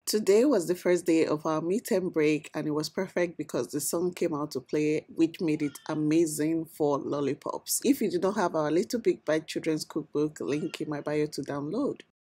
Today was the first day of our midterm break, and it was perfect because the song came out to play, which made it amazing for lollipops. If you do not have our Little Big Bite Children's Cookbook, link in my bio to download.